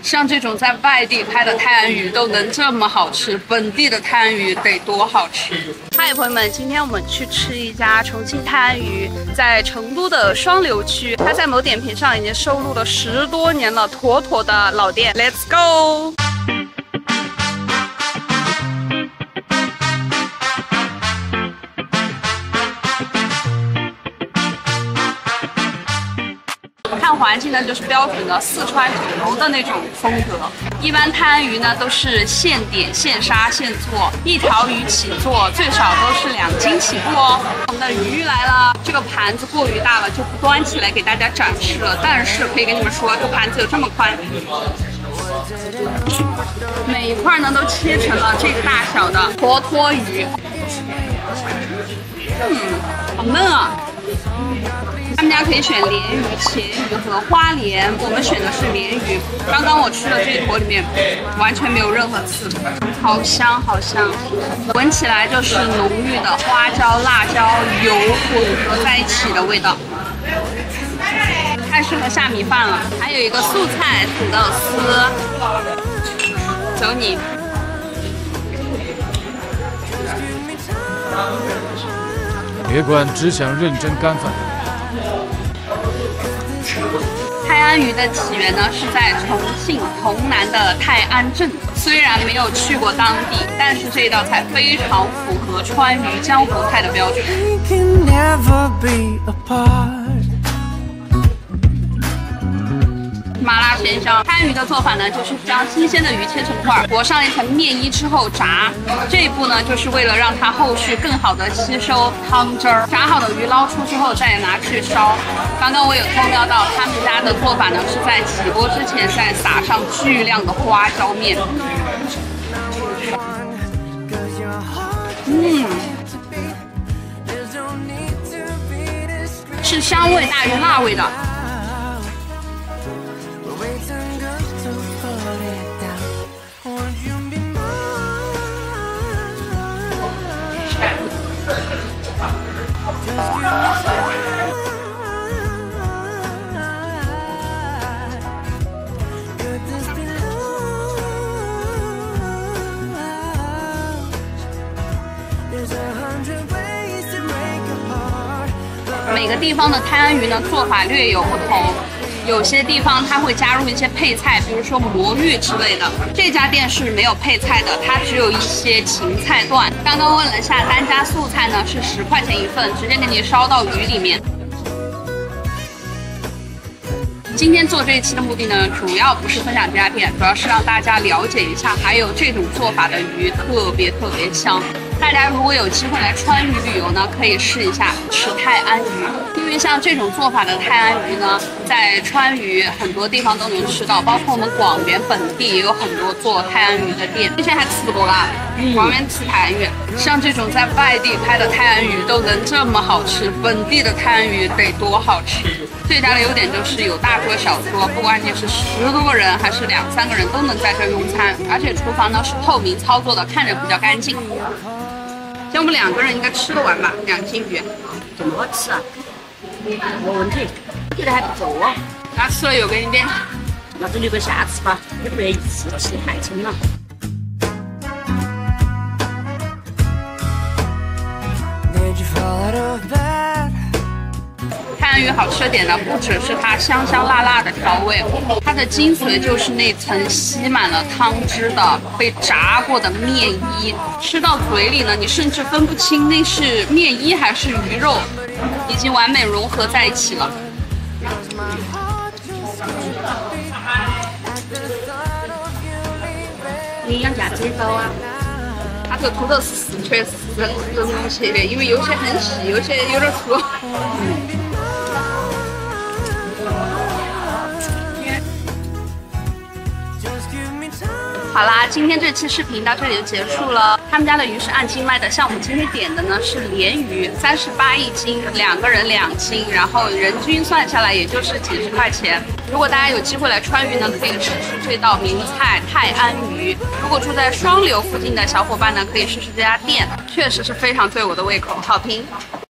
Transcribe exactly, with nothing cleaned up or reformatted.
像这种在外地拍的泰安鱼都能这么好吃，本地的泰安鱼得多好吃！嗨，朋友们，今天我们去吃一家重庆泰安鱼，在成都的双流区，它在某点评上已经收录了十多年了，妥妥的老店。Let's go！ 看环境呢，就是标准的四川酒楼的那种风格。一般泰安鱼呢都是现点、现杀、现做，一条鱼起做最少都是两斤起步哦。我们的鱼来了，这个盘子过于大了，就不端起来给大家展示了。但是可以跟你们说，这个盘子有这么宽，每一块呢都切成了这个大小的坨坨鱼。嗯，好嫩啊！ 他们家可以选鲢鱼、鲫鱼和花鲢，我们选的是鲢鱼。刚刚我吃的这一坨里面完全没有任何刺，好香好香，闻起来就是浓郁的花椒、辣椒油混合在一起的味道，太适合下米饭了。还有一个素菜土豆丝，走你！ 别管，只想认真干饭。 泰安鱼的起源呢是在重庆潼南的泰安镇，虽然没有去过当地，但是这道菜非常符合川渝江湖菜的标准。 麻辣鲜香，泰安鱼的做法呢，就是将新鲜的鱼切成块，裹上一层面衣之后炸。这一步呢，就是为了让它后续更好的吸收汤汁儿。炸好的鱼捞出之后，再拿去烧。刚刚我有偷瞄到他们家的做法呢，是在起锅之前再撒上巨量的花椒面。嗯，是香味大于辣味的。 每个地方的泰安鱼呢做法略有不同，有些地方它会加入一些配菜，比如说魔芋之类的。这家店是没有配菜的，它只有一些芹菜段。刚刚问了一下，单加素菜呢是十块钱一份，直接给你烧到鱼里面。 今天做这一期的目的呢，主要不是分享这家店，主要是让大家了解一下，还有这种做法的鱼特别特别香。大家如果有机会来川渝旅游呢，可以试一下吃泰安鱼，因为像这种做法的泰安鱼呢，在川渝很多地方都能吃到，包括我们广元本地也有很多做泰安鱼的店。之前还吃过啦，广元吃泰安鱼，像这种在外地拍的泰安鱼都能这么好吃，本地的泰安鱼得多好吃。 这家的优点就是有大桌小桌，不管你是十多个人还是两三个人都能在这用餐，而且厨房呢是透明操作的，看着比较干净。像我们两个人应该吃得完吧？两斤鱼， 这么好吃啊？没问题，我觉得还不错哦。 那吃了又给你点， 那就留个下次吧，也不愿意一次吃太撑了。 泰安鱼好吃的点呢，不只是它香香辣辣的调味，它的精髓就是那层吸满了汤汁的被炸过的面衣。吃到嘴里呢，你甚至分不清那是面衣还是鱼肉，已经完美融合在一起了。 营养价值也高啊。 它这个土豆丝确实是很浓切的，因为有些很细，有些有点粗。嗯 好啦，今天这期视频到这里就结束了。他们家的鱼是按斤卖的，像我们今天点的呢是鲢鱼，三十八一斤，两个人两斤，然后人均算下来也就是几十块钱。如果大家有机会来川渝呢，可以试试这道名菜泰安鱼。如果住在双流附近的小伙伴呢，可以试试这家店，确实是非常对我的胃口，好评。